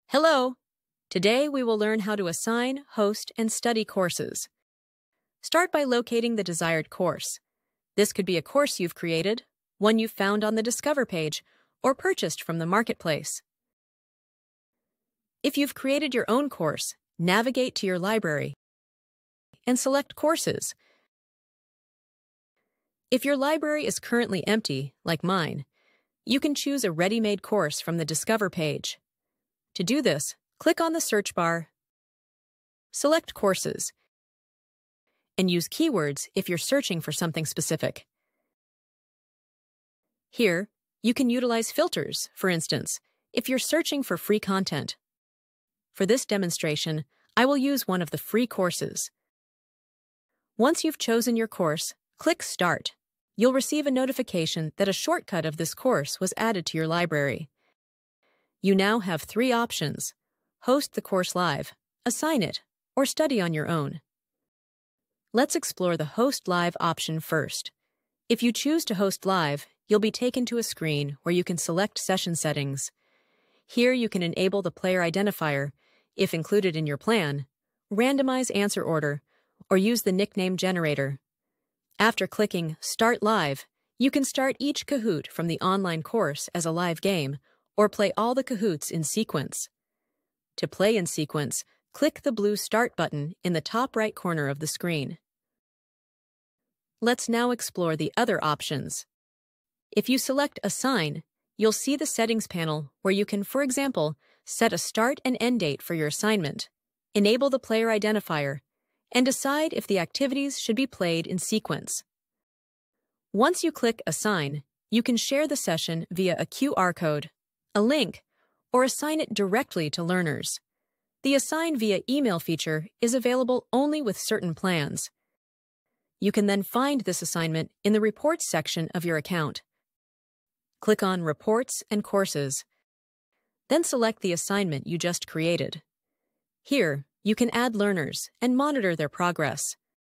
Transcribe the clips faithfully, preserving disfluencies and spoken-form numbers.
Hello! Today we will learn how to assign, host, and study courses. Start by locating the desired course. This could be a course you've created, one you've found on the Discover page, or purchased from the marketplace. If you've created your own course, navigate to your library and select Courses. If your library is currently empty, like mine, you can choose a ready-made course from the Discover page. To do this, click on the search bar, select Courses, and use keywords if you're searching for something specific. Here, you can utilize filters, for instance, if you're searching for free content. For this demonstration, I will use one of the free courses. Once you've chosen your course, click Start. You'll receive a notification that a shortcut of this course was added to your library. You now have three options: host the course live, assign it, or study on your own. Let's explore the Host Live option first. If you choose to host live, you'll be taken to a screen where you can select session settings. Here you can enable the player identifier, if included in your plan, randomize answer order, or use the nickname generator. After clicking Start Live, you can start each Kahoot from the online course as a live game, or play all the Kahoots in sequence. To play in sequence, click the blue Start button in the top right corner of the screen. Let's now explore the other options. If you select Assign, you'll see the settings panel where you can, for example, set a start and end date for your assignment, enable the player identifier, and decide if the activities should be played in sequence. Once you click Assign, you can share the session via a Q R code, a link, or assign it directly to learners. The Assign via email feature is available only with certain plans. You can then find this assignment in the Reports section of your account. Click on Reports and Courses. Then select the assignment you just created. Here, you can add learners and monitor their progress.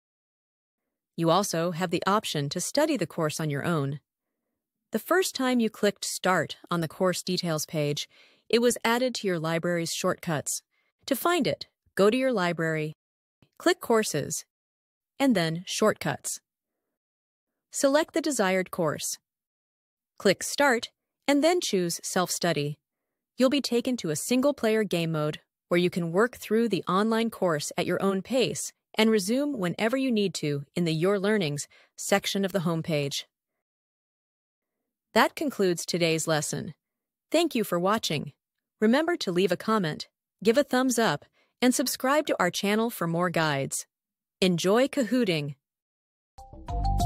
You also have the option to study the course on your own. The first time you clicked Start on the course details page, it was added to your library's shortcuts. To find it, go to your library, click Courses, and then Shortcuts. Select the desired course. Click Start, and then choose Self-Study. You'll be taken to a single-player game mode where you can work through the online course at your own pace and resume whenever you need to in the Your Learnings section of the homepage. That concludes today's lesson. Thank you for watching. Remember to leave a comment, give a thumbs up, and subscribe to our channel for more guides. Enjoy Kahooting!